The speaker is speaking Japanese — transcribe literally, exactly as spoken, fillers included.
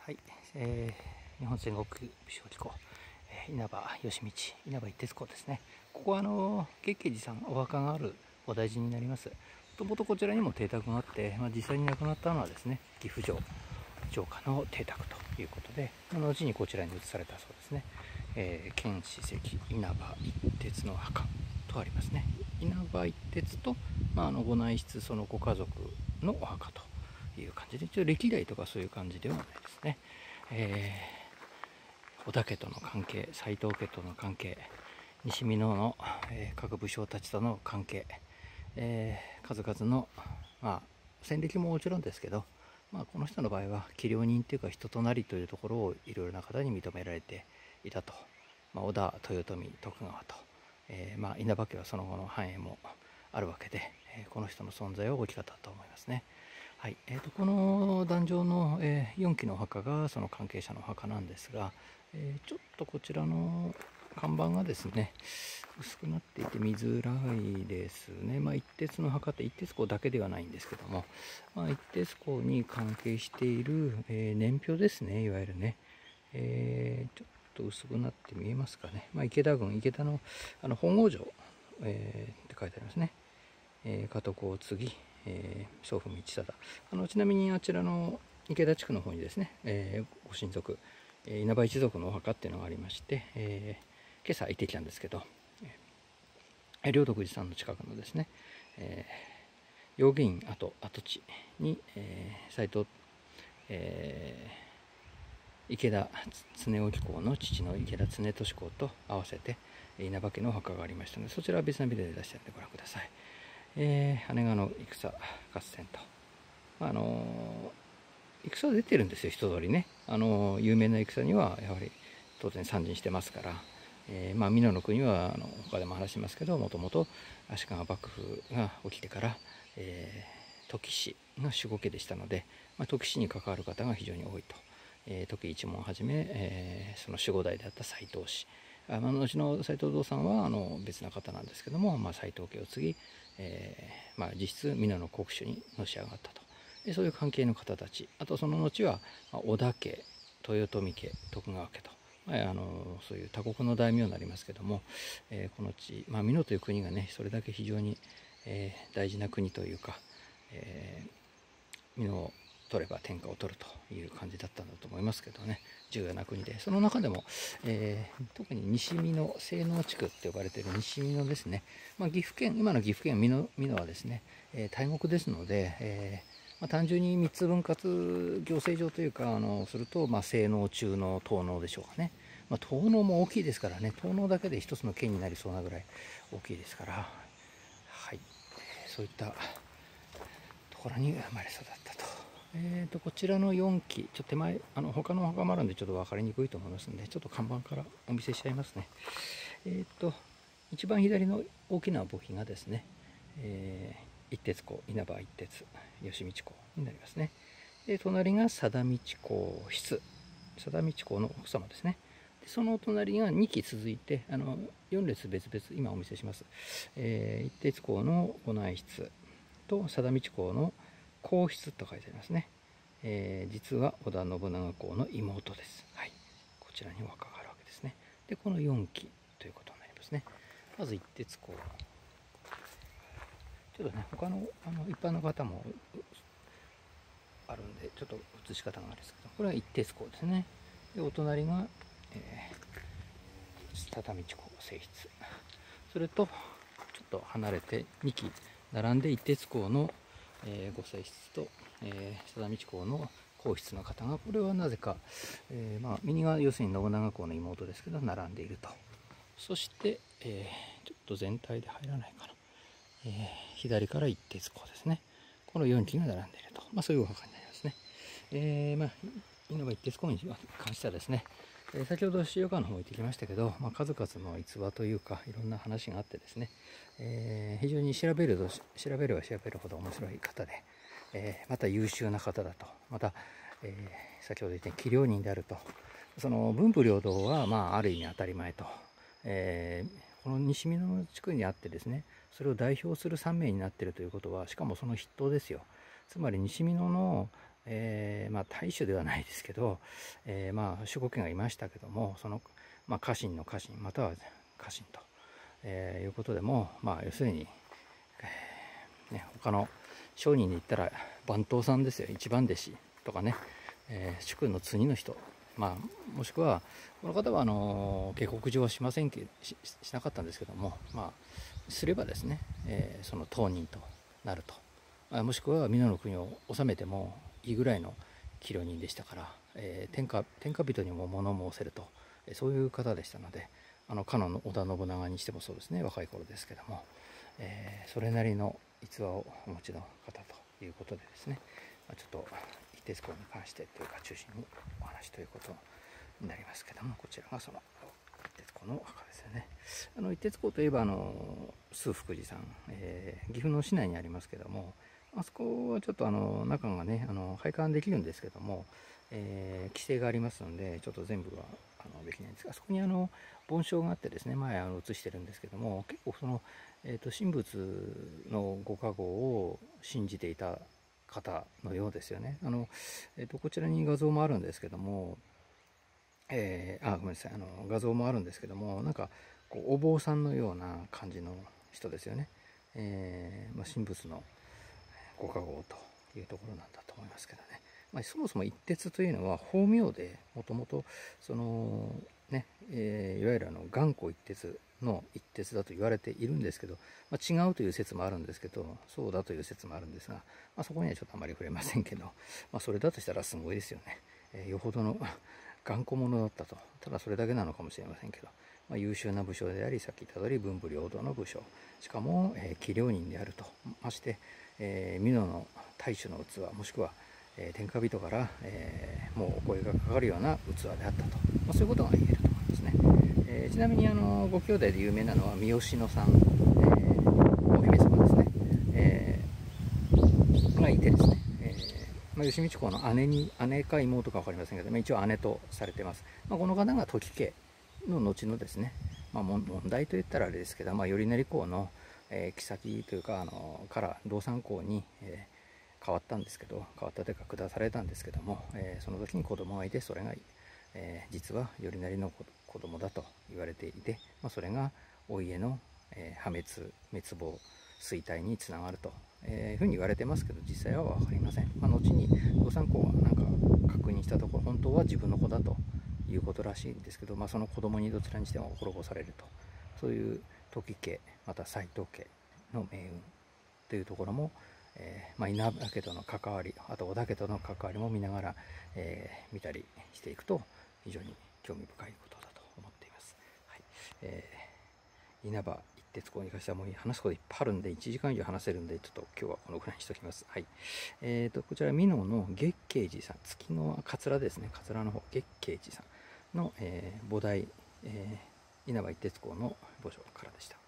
はい、えー、日本戦国武将機構、えー、稲葉義道、稲葉一徹公ですね。ここはあの月桂寺さんお墓があるお大寺になります。もともとこちらにも邸宅があって、まあ、実際に亡くなったのはですね、岐阜城城下の邸宅ということで、後にこちらに移されたそうですね。えー、県史跡稲葉一徹の墓とありますね。稲葉一徹と、まあ、あのご内室そのご家族のお墓という感じで、一応歴代とかそういう感じではないですね。えー、織田家との関係、斎藤家との関係、西美濃の、えー、各武将たちとの関係、えー、数々の、まあ、戦歴ももちろんですけど、まあ、この人の場合は器量人というか人となりというところをいろいろな方に認められていたと、まあ、織田、豊臣、徳川と、えーまあ、稲葉家はその後の繁栄もあるわけで、えー、この人の存在は大きかったと思いますね。はいえー、とこの壇上の、えー、よん基のお墓がその関係者のお墓なんですが、えー、ちょっとこちらの看板がですね薄くなっていて見づらいですね。まあ、一徹の墓って一徹公だけではないんですけども、まあ、一徹公に関係している、えー、年表ですね、いわゆるね、えー、ちょっと薄くなって見えますかね。まあ、池田郡池田のあの本郷城、えー、って書いてありますね。えー、家督を継ぎ、えー、祖父道貞、あのちなみにあちらの池田地区の方にですね、えー、ご親族、えー、稲葉一族のお墓っていうのがありまして、えー、今朝行ってきたんですけど、えー、両徳寺さんの近くのですね、えー、用芸院跡跡地に、えー、斎藤、えー、池田恒興公の父の池田恒俊公と合わせて稲葉家のお墓がありましたので、そちらは別なビデオで出してるのでご覧ください。えー、羽賀の戦合戦と、あのー、戦出てるんですよ、人通りね。あのー、有名な戦にはやはり当然参陣してますから、えー、まあ美濃の国はあの他でも話しますけど、もともと足利幕府が起きてから、えー、時氏が守護家でしたので、まあ、時氏に関わる方が非常に多いと。えー、時一門をはじめ、えー、その守護代であった斎藤氏、あの後の斎藤道さんはあの別な方なんですけども、まあ、斎藤家を継ぎ、えーまあ、実質美濃の国主にのし上がったと。でそういう関係の方たち、あとその後は、まあ、織田家、豊臣家、徳川家と、まあ、あのそういう他国の大名になりますけども、えー、この地、まあ、美濃という国がねそれだけ非常に、えー、大事な国というか、えー、美濃を取れば天下を取るという感じだったんだと思いますけどね、重要な国で、その中でも、えー、特に西美濃西濃地区って呼ばれている西美濃ですね、まあ、岐阜県今の岐阜県美濃美濃はですね、えー、大国ですので、えーまあ、単純にみっつ分割行政上というかあのすると、まあ、西濃中濃東濃でしょうかね。まあ、東濃も大きいですからね、東濃だけで一つの県になりそうなぐらい大きいですから、はい、そういったところに生まれ育ったと。えー、とこちらのよん基、ちょっと手前、あの他のお墓もあるんでちょっと分かりにくいと思いますので、ちょっと看板からお見せしちゃいますね。えー、と一番左の大きな墓碑がですね、えー、一徹公、稲葉一徹義道公になりますね。で隣が貞道公室、貞道公の奥様ですね。でその隣がに基続いて、あのよん列別々、今お見せします。えー、一徹公のご内室と貞道公の皇室と書いてありますね。えー、実は織田信長公の妹です。はい、こちらにお墓があるわけですね。でこのよん基ということになりますね。まず一徹公、ちょっとね他のあの一般の方もあるんでちょっと写し方があるんですけど、これは一徹公ですね。でお隣が、えー、畳道公正室、それとちょっと離れてに基並んで一徹公の、えー、ご正室と、えー、貞道公の皇室の方が、これはなぜか、えーまあ、右が要するに信長公の妹ですけど並んでいると。そして、えー、ちょっと全体で入らないかな、えー、左から一徹公ですね。このよん基が並んでいると、まあ、そういうお墓になりますね。えーまあ、稲葉一徹公に関してはですね、えー、先ほど資料館の方行ってきましたけど、まあ、数々の逸話というかいろんな話があってですね、えー、非常に調べると調べれば調べるほど面白い方で、えー、また優秀な方だと、また、えー、先ほど言った器量人であると、その文武両道は、まあ、ある意味当たり前と、えー、この西美濃地区にあってですね、それを代表するさん名になっているということは、しかもその筆頭ですよ。つまり西美濃のえー、まあ大主ではないですけど、えー、まあ守護家がいましたけども、その、まあ、家臣の家臣または家臣と、えー、いうことでも、まあ要するに、えーね、他の商人に言ったら番頭さんですよ、一番弟子とかね、えー、主君の次の人、まあ、もしくはこの方はあの下克上はしませんけししなかったんですけども、まあ、すればですね、えー、その当人となると、あもしくは美濃の国を治めてもいいぐらいの器量人でしたから、えー、天下天下人にも物申せると、そういう方でしたので、あのかの織田信長にしてもそうですね、若い頃ですけども、えー、それなりの逸話をお持ちの方ということでですね、まあ、ちょっと一徹公に関してというか中心にお話ということになりますけども、こちらがその一徹公のお墓ですよね。あの一徹公といえばあの崇福寺さん、えー、岐阜の市内にありますけども、あそこはちょっとあの中がねあの拝観できるんですけども、えー、規制がありますのでちょっと全部はあのできないんですが、そこにあの梵鐘があってですね、前あの写してるんですけども、結構その、えー、と神仏のご加護を信じていた方のようですよね。あの、えー、とこちらに画像もあるんですけども、えー、あごめんなさい、あの画像もあるんですけども、なんかこうお坊さんのような感じの人ですよね。えーまあ、神仏のご加護というところなんだと思いますけどね。まあ、そもそも一徹というのは法名でもともとそのね、えー、いわゆるあの頑固一徹の一徹だと言われているんですけど、まあ、違うという説もあるんですけど、そうだという説もあるんですが、まあ、そこにはちょっとあまり触れませんけど、まあ、それだとしたらすごいですよね。えー、よほどの頑固者だったと、ただそれだけなのかもしれませんけど、まあ、優秀な武将であり、さっき言った通り文武両道の武将、しかも、えー、器量人であると、まして、えー、美濃の大主の器、もしくは、えー、天下人から、えー、もうお声がかかるような器であったと、まあ、そういうことが言えると思いますね。えー、ちなみにあのご兄弟で有名なのは三好野さん、えー、お姫様ですね、えー、がいてですね、えーまあ、吉道公の姉に姉か妹か分かりませんけど、まあ、一応姉とされてます。まあ、この方が時家の後のですね、まあ、問題といったらあれですけど、まあ、頼成公の、えー、后というかあのから道産公に、えー、変わったんですけど、変わったというか下されたんですけども、えー、その時に子供がいて、それが、えー、実は頼成の子供だと言われていて、まあ、それがお家の、えー、破滅滅亡衰退につながると、えー、ふうに言われてますけど、実際は分かりません。まあ、後に道産公はなんか確認したところ、本当は自分の子だということらしいんですけど、まあ、その子供にどちらにしても滅ぼされると、そういう時家また斎藤家の命運というところも、えーまあ、稲田家との関わり、あと織田家との関わりも見ながら、えー、見たりしていくと非常に興味深いことだと思っています。はい、えー、稲葉一徹公に関してはもう話すこといっぱいあるんでいちじかん以上話せるんで、ちょっと今日はこのぐらいにしておきます。はい、えーとこちら美濃の月慶寺さん、月の桂ですね、桂の方月慶寺さんの、えー、菩提、えー、稲葉一徹公の墓所からでした。